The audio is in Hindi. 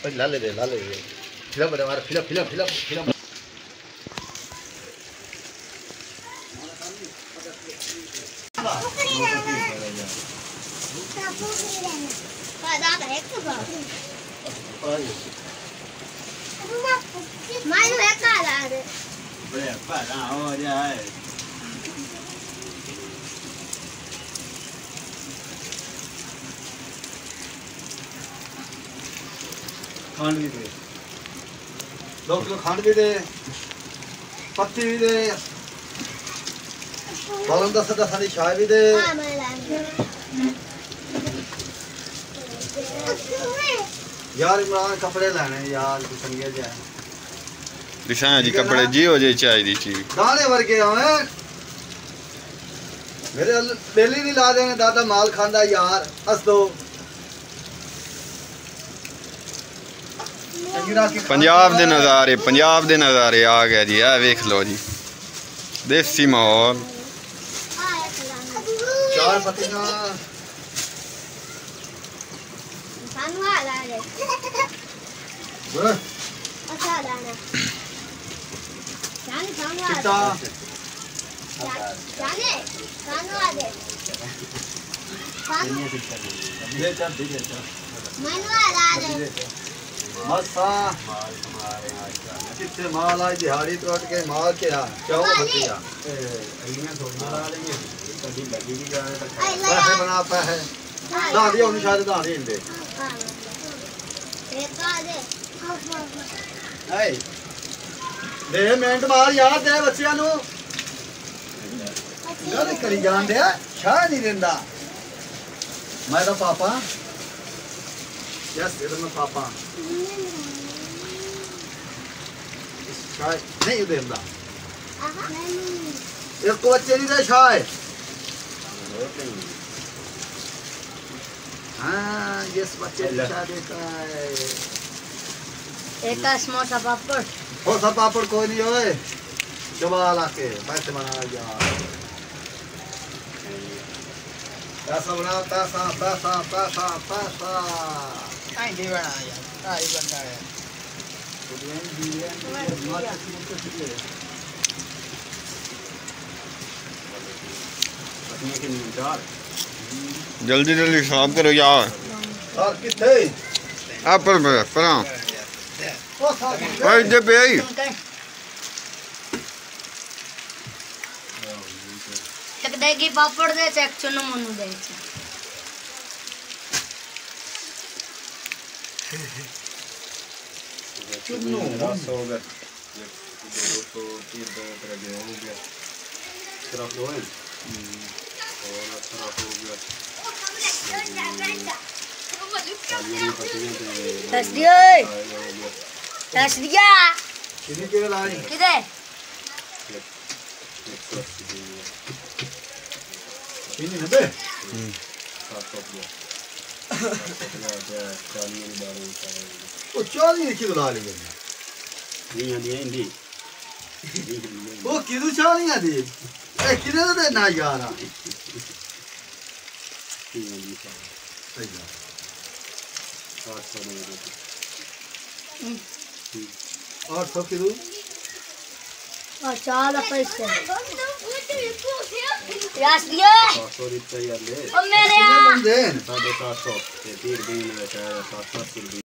लाले दे फिल्म बड़े हमारे फिल्म खंड भी दे 2 किलो खंड भी दे पत्ती भी दे बालन दस की चाय भी दे यार इमरान कपड़े लेने यार संगे जाए दिशा जी कपड़े जी हो जाए चाय दी चीज दाने वर्गे हमें मेरे बेली नहीं ला देंगे दादा माल खांदा यार हस दो पंजाब दे नज़ारे आ गया जी आ वेख लो जी देसी माहौल 4 पत्तियां मसा कितने माल आज दिहाड़ी तो के माल के पैसे बना पैसे दादी होनी शायद दादी इनके दे मिनट मार यार दे बच्चियां नु गल करी जान दे शाह नहीं देंदा मैं तो पापा यस इधर में पापा शाह नहीं देंदा एक को बच्चे नहीं दे शाह हाँ यस बच्चे शाह देता है एक समोसा पापड़ कोई नहीं होए चबा लाके पैसे बना यार पैसा बना पैसा आई नहीं बना यार आई बंदा है जल्दी साफ करो यार और किथे आप पर भाई दे भाई एक देगी पापड़ दे एक चुनु मुनु दे चुन्नू 10 हो गए 203 तरह के हो गया तरफ हो है और तरफ हो गया दस दिया कितनी के लाई किधर कितनी है बे वो 40 किलो ला लिए नहीं दी वो किलो 40 दी ए किलो दे ना यार सही है 800 किलो और 4 पैसे यास दिया 700 रुपया ले ओ मेरे 750 3 दिन 700